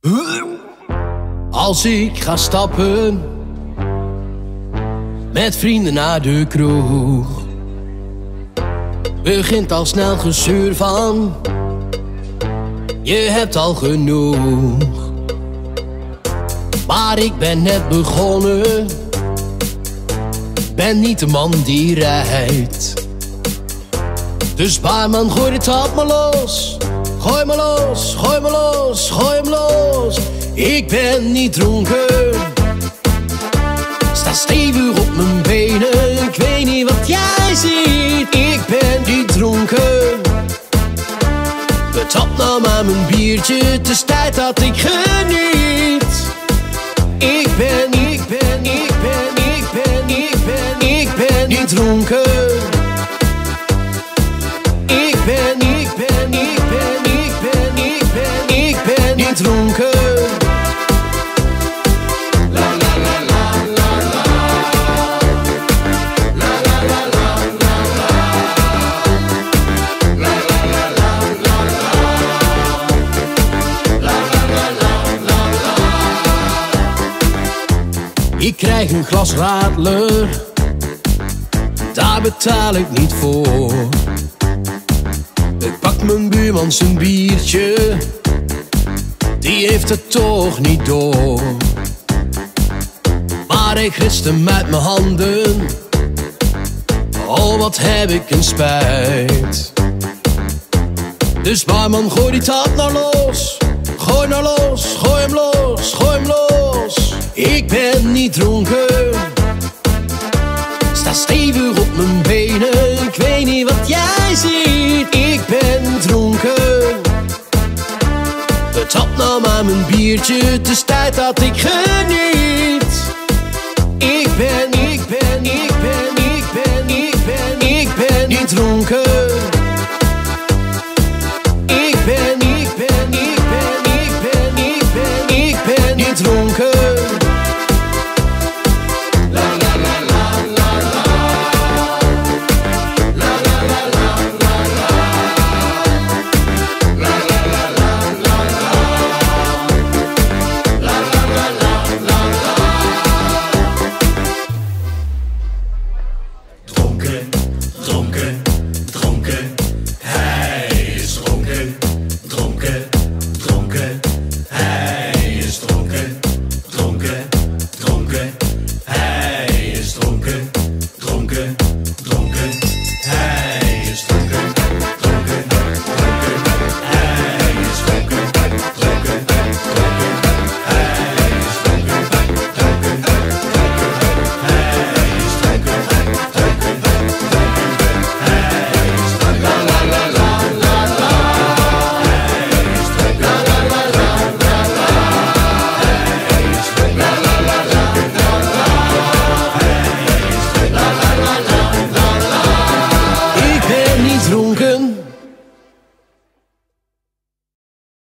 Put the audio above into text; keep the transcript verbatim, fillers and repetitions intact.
Als ik ga stappen met vrienden naar de kroeg, begint al snel gezeur van je hebt al genoeg. Maar ik ben net begonnen, ben niet de man die rijdt. Dus baarman, gooi de tap maar los. Gooi me los, gooi me los, gooi hem los. Ik ben niet dronken, sta stevig op mijn benen. Ik weet niet wat jij ziet, ik ben niet dronken. Betap nou maar mijn biertje, het is tijd dat ik geniet. Ik ben, ik ben, ik ben, ik ben, ik ben, ik ben niet dronken. Ik ben, ik ben, ik ben, ik ben, ik ben, ik ben niet dronken. Ik krijg een glas Radler, daar betaal ik niet voor. Ik pak mijn buurman zijn biertje, die heeft het toch niet door. Maar ik grist hem uit mijn handen, oh wat heb ik een spijt. Dus barman, gooi die tap nou los. Gooi nou los, gooi hem los, gooi hem los. Ik ben niet dronken, sta stevig op mijn benen. Ik weet niet wat jij ziet, ik ben dronken. Betap nou maar mijn biertje, het is tijd dat ik geniet.